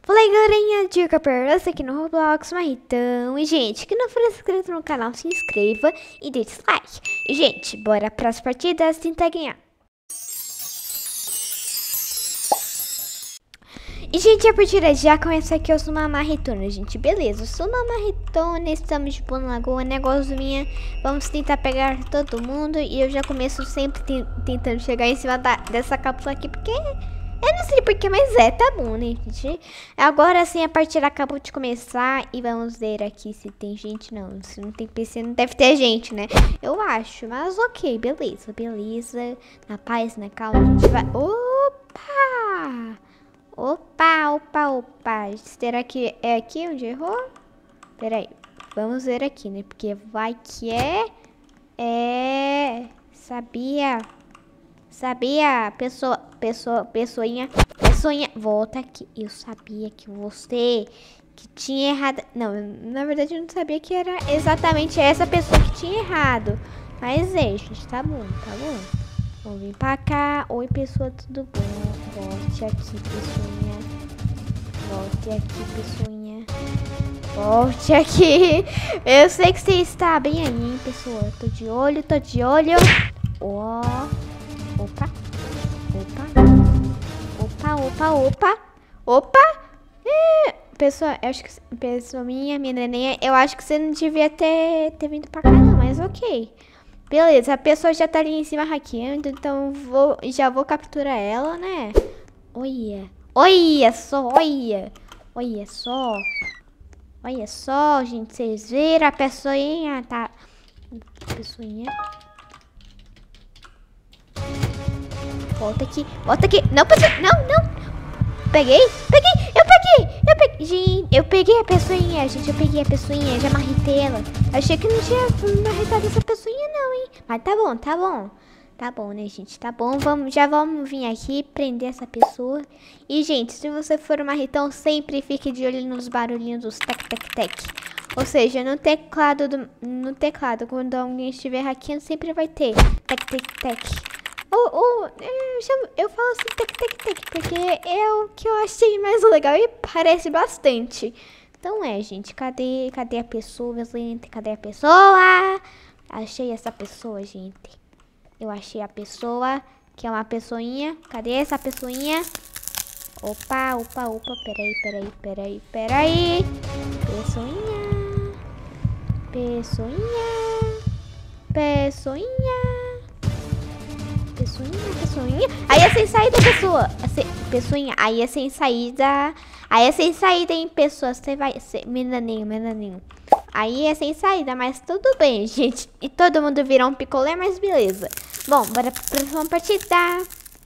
Fala aí, galerinha, dica pra você aqui no Roblox, Marritão. E, gente, que não for inscrito no canal, se inscreva e deixe like. E, gente, bora pras partidas tentar ganhar. E, gente, a partida já começa aqui. Eu sou uma marretona, gente. Beleza, eu sou uma marretona. Estamos de boa na lagoa, negócio minha. Vamos tentar pegar todo mundo. E eu já começo sempre tentando chegar em cima dessa cápsula aqui, porque eu não sei porquê, mas tá bom, né, gente? Agora sim, a partida acabou de começar. E vamos ver aqui se tem gente. Não, se não tem PC, não deve ter gente, né? Eu acho, mas ok, beleza, beleza. Na paz, na calma, a gente vai... Opa! Opa. Será que é aqui onde errou? Pera aí. Vamos ver aqui, né? Porque vai que é... Sabia. Pessoinha. Volta aqui. Eu sabia que você... Que tinha errado... Não, na verdade eu não sabia que era exatamente essa pessoa que tinha errado. Mas gente, tá bom. Vamos vir pra cá. Oi, pessoa, tudo bom? Volte aqui, pessoinha. Volte aqui. Eu sei que você está bem aí, hein, pessoa. Tô de olho. Ó. Opa. Pessoa, eu acho que... Pessoa minha neném, eu acho que você não devia ter vindo pra cá, não. Mas ok. Beleza, a pessoa já tá ali em cima hackeando, então já vou capturar ela, né? Olha só, gente, vocês viram a pessoinha, tá? Pessoinha. Volta aqui. Não, pessoa, não. Peguei. Gente, eu peguei a pessoinha, já marretei ela. Achei que não tinha marretado essa pessoinha não, hein? Mas tá bom. Tá bom, né, gente? Tá bom, já vamos vir aqui prender essa pessoa. E, gente, se você for um marretão, sempre fique de olho nos barulhinhos dos tec. Ou seja, no teclado, quando alguém estiver hackeando, sempre vai ter tec. Eu falo assim, tec, porque é o que eu achei mais legal e parece bastante. Então gente, cadê a pessoa, gente? Cadê a pessoa? Achei essa pessoa, gente. Eu achei a pessoa, que é uma pessoinha. Cadê essa pessoinha? Opa, peraí. Pessoinha. Aí é sem saída, pessoa. Pessoinha. Aí é sem saída, hein, pessoa. Você vai... Menaninho. Aí é sem saída, mas tudo bem, gente. E todo mundo virou um picolé, mas beleza. Bom, bora pra próxima partida.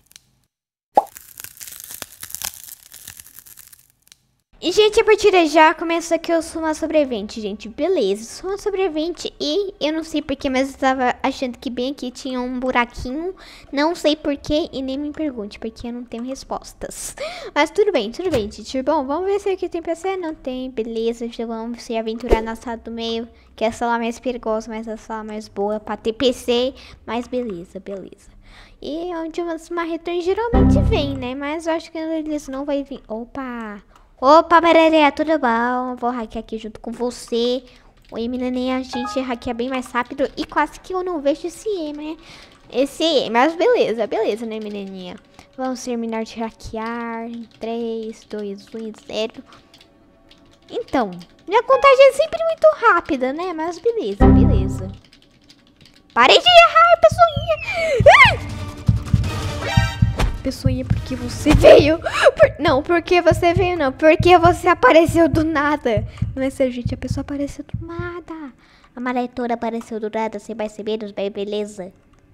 E, gente, a partida já começa aqui. Eu sou uma sobrevivente, gente. Beleza, sou uma sobrevivente. E eu não sei porquê, mas eu tava achando que bem aqui tinha um buraquinho. Não sei porquê e nem me pergunte, porque eu não tenho respostas. Mas tudo bem, gente. Bom, vamos ver se aqui tem PC. Não tem, beleza. Já vamos se aventurar na sala do meio, que é a sala mais perigosa, mas a sala mais boa pra ter PC. Mas beleza. E onde os marretões geralmente vêm, né? Mas eu acho que eles não vão vir. Opa, Merereia, tudo bom? Vou hackear aqui junto com você. Oi, menininha, a gente hackeia bem mais rápido. E quase que eu não vejo esse E, né? Mas beleza, né, menininha? Vamos terminar de hackear. 3, 2, 1, 0. Então, minha contagem é sempre muito rápida, né? Mas beleza. Parei de errar, pessoinha! Pessoinha, porque você veio. Não, porque você veio, não. Porque você apareceu do nada. Não é sério, gente. A pessoa apareceu do nada. A marretora apareceu do nada. Você vai saber dos bem, beleza?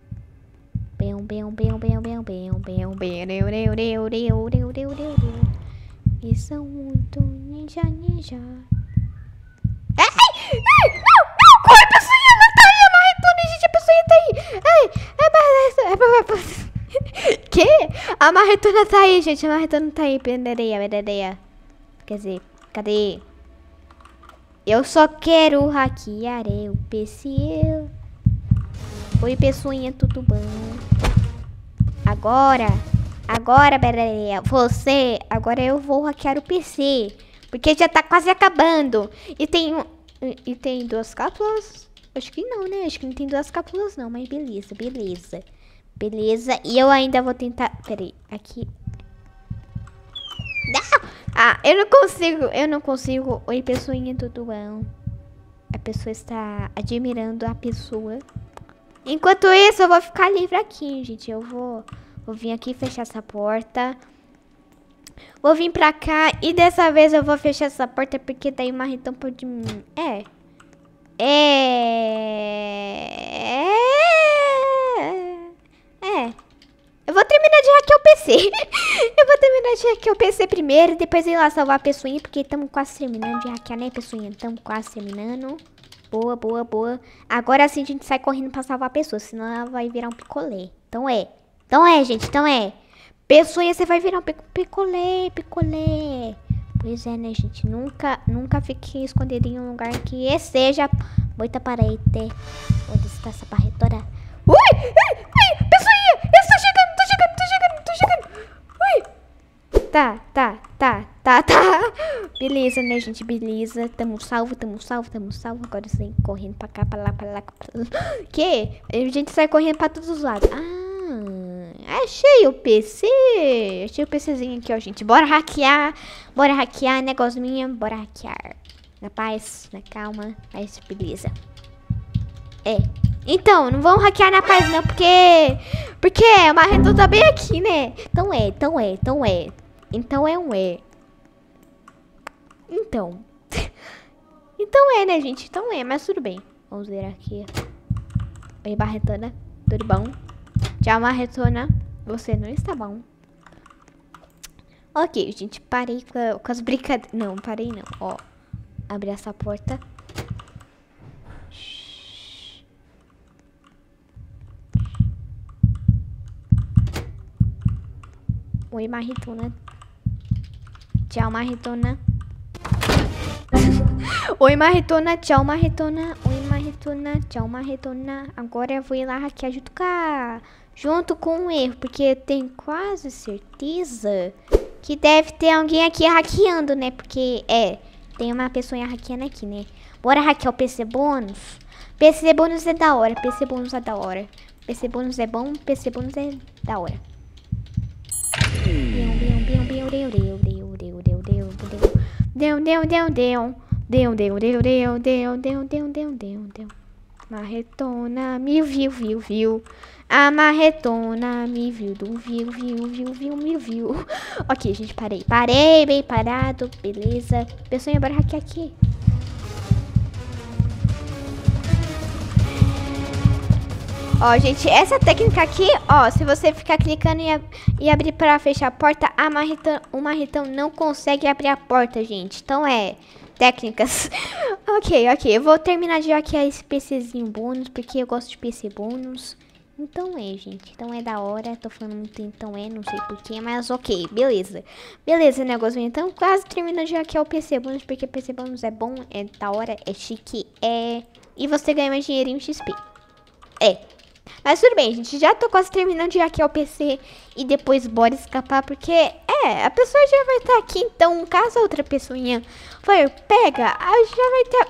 E são muito ninja. Não! Corre, pessoinha! Não tá aí a marretona, gente. A pessoinha tá aí. Que? A marretona tá aí, gente. A marretona tá aí. Penereia. Quer dizer, cadê? Eu só quero hackear o PC. Oi, pessoinha, tudo bom? Agora Agora, Beleia, você... Agora eu vou hackear o PC. Porque já tá quase acabando. E tem... E tem duas cápsulas? Acho que não, né? Acho que não tem duas cápsulas não. Mas beleza, beleza. Beleza. E eu ainda vou tentar... Peraí, aqui... Não! Ah, eu não consigo. Oi, pessoinha, tudo bom? A pessoa está admirando a pessoa. Enquanto isso, eu vou ficar livre aqui, gente. Eu vou vir aqui fechar essa porta. Vou vir pra cá e dessa vez eu vou fechar essa porta porque daí o marretão pode... Eu vou terminar de hackear o PC. Eu vou terminar de hackear o PC primeiro, depois ir lá salvar a pessoinha, porque estamos quase terminando de hackear, né, pessoinha? Estamos quase terminando. Boa, boa, boa. Agora sim a gente sai correndo pra salvar a pessoa, senão ela vai virar um picolé. Então é, gente, então é. Pessoinha, você vai virar um picolé, picolé. Pois é, né, gente? Nunca fique escondido em um lugar que seja muita parede. Onde está essa barretora? Ui! Ui! Pessoinha! Eu estou chegando! Ui! Tá. Beleza, né, gente? Beleza. Tamo salvo. Agora sim, correndo pra cá, pra lá. Que? A gente sai correndo pra todos os lados. Achei o PC. Achei o PCzinho aqui, ó, gente. Bora hackear, negócio minha. Bora hackear. Na paz, na calma. Mas beleza. Então, não vamos hackear na paz não, porque o marreto tá bem aqui, né? Então é. Então é, né, gente? Então é, mas tudo bem. Vamos ver aqui. Oi, Barretona. Tudo bom? Tchau, Marretona. Você não está bom. Ok, gente. Parei com as brincadeiras. Não, parei não. Ó. Abri essa porta. Oi, Marretona. Tchau, Marretona. Oi, Marretona. Tchau, Marretona. Oi, Marretona. Tchau, Marretona. Agora eu vou ir lá hackear junto com o erro, porque eu tenho quase certeza que deve ter alguém aqui hackeando, né? Porque, tem uma pessoa hackeando aqui, né? Bora hackear o PC bônus. PC bônus é da hora. PC bônus é da hora. PC bônus é bom. PC bônus é da hora. Deu. Marretona me viu. A marretona me viu. Viu. Ok, gente, parei bem parado, beleza. Pessoal, bora hackear aqui. Ó, gente, essa técnica aqui, ó, se você ficar clicando e abrir pra fechar a porta, o marretão não consegue abrir a porta, gente. Então técnicas. Ok, eu vou terminar de hackear esse PCzinho bônus, porque eu gosto de PC bônus. Então gente, então é da hora, tô falando muito então não sei porquê, mas ok, beleza. Beleza, negócio, então quase terminando de hackear o PC bônus, porque PC bônus é bom, é da hora, é chique, e você ganha mais dinheirinho XP. Mas tudo bem, gente, já tô quase terminando de hackear o PC e depois bora escapar, porque, a pessoa já vai estar aqui, então, caso a outra pessoinha for pega, já vai ter...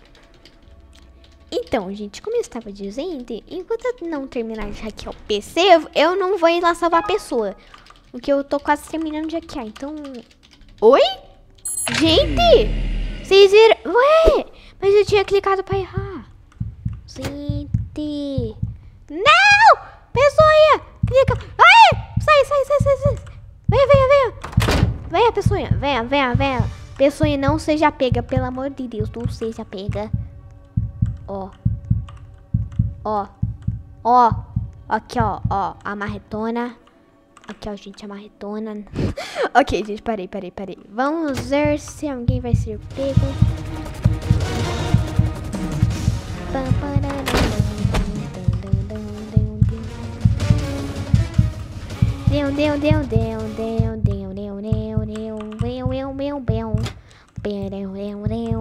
Então, gente, como eu estava dizendo, enquanto eu não terminar de hackear o PC, eu não vou ir lá salvar a pessoa, porque eu tô quase terminando de hackear, então... Oi? Gente, vocês viram? Ué, mas eu tinha clicado pra errar. Gente... Não! Pessoinha! Clica! Ai! Sai! Venha, pessoinha! Venha! Pessoinha, não seja pega, pelo amor de Deus, não seja pega. Ó. Aqui, ó, a marretona. Aqui, ó, gente, a marretona. Ok, gente, parei. Vamos ver se alguém vai ser pego.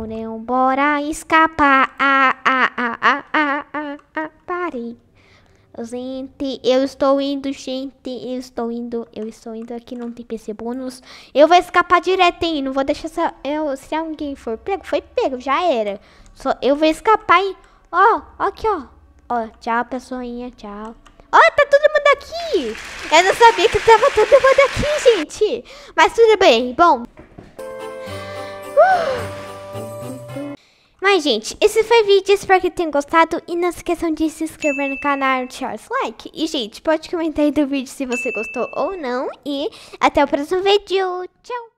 Bora escapar. Parei. Gente, eu estou indo, gente. Eu estou indo aqui, não tem PC bônus. Eu vou escapar direto, hein? Não vou deixar se alguém for pego, foi pego, já era. Eu vou escapar, hein? Ó, aqui, ó. Ó, tchau, pessoinha, tchau. Ó, tá todo mundo aqui. Eu não sabia que tava todo mundo aqui, gente. Mas tudo bem, bom. Mas, gente, esse foi o vídeo, espero que tenham gostado. E não se esqueçam de se inscrever no canal e deixar o like. E, gente, pode comentar aí do vídeo se você gostou ou não. E até o próximo vídeo. Tchau!